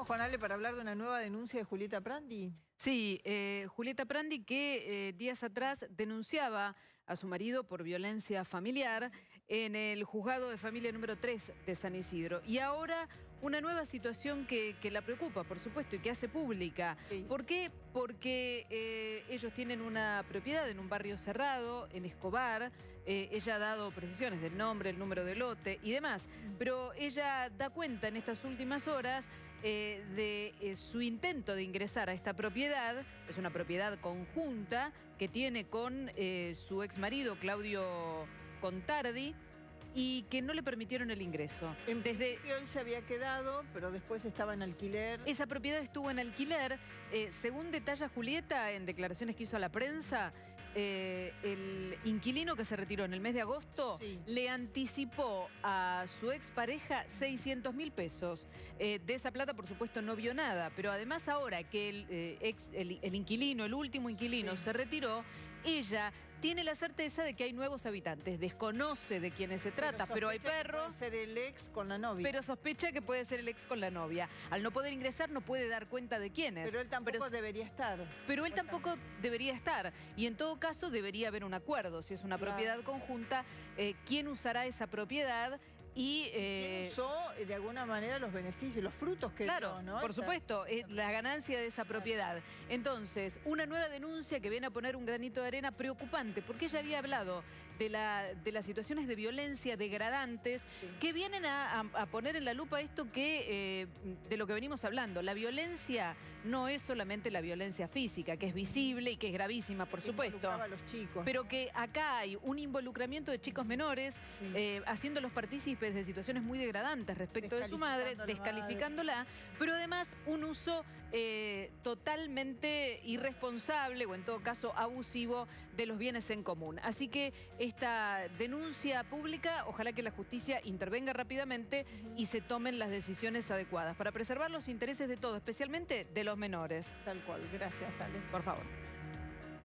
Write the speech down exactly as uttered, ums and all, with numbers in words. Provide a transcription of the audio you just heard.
Vamos con Ale para hablar de una nueva denuncia de Julieta Prandi. Sí, eh, Julieta Prandi que eh, días atrás denunciaba a su marido por violencia familiar en el juzgado de familia número tres de San Isidro. Y ahora una nueva situación que, que la preocupa, por supuesto, y que hace pública. Sí. ¿Por qué? Porque eh, ellos tienen una propiedad en un barrio cerrado, en Escobar. Eh, ella ha dado precisiones del nombre, el número de lote y demás. Pero ella da cuenta en estas últimas horas eh, de eh, su intento de ingresar a esta propiedad. Es una propiedad conjunta que tiene con eh, su ex marido, Claudio Contardi, y que no le permitieron el ingreso. En Desde principio él se había quedado, pero después estaba en alquiler. Esa propiedad estuvo en alquiler. Eh, según detalla Julieta en declaraciones que hizo a la prensa, eh, el inquilino que se retiró en el mes de agosto Sí. le anticipó a su expareja seiscientos mil pesos. Eh, de esa plata, por supuesto, no vio nada. Pero además ahora que el, eh, ex, el, el inquilino, el último inquilino, Sí. se retiró, ella tiene la certeza de que hay nuevos habitantes. Desconoce de quiénes se trata, pero, pero hay perros. Puede ser el ex con la novia. Pero sospecha que puede ser el ex con la novia. Al no poder ingresar no puede dar cuenta de quiénes. Pero él tampoco pero, debería estar. Pero él tampoco debería estar. Y en todo caso debería haber un acuerdo. Si es una Claro. propiedad conjunta, eh, ¿quién usará esa propiedad? Y, eh, ¿Quién usó de alguna manera los beneficios, los frutos que claro, dio, ¿no? por Esa, supuesto, es la ganancia de esa propiedad. Entonces, una nueva denuncia que viene a poner un granito de arena preocupante, porque ella había hablado de, la, de las situaciones de violencia degradantes sí. que vienen a, a, a poner en la lupa esto que eh, de lo que venimos hablando. La violencia no es solamente la violencia física, que es visible y que es gravísima, por que supuesto. A los chicos. Pero que acá hay un involucramiento de chicos menores, sí. eh, haciéndolos partícipes de situaciones muy degradantes respecto de su madre, descalificándola, madre. Pero además un uso eh, totalmente irresponsable o en todo caso abusivo de los bienes en común. Así que esta denuncia pública, ojalá que la justicia intervenga rápidamente uh-huh. y se tomen las decisiones adecuadas para preservar los intereses de todos, especialmente de los menores. Tal cual, gracias Ale. Por favor.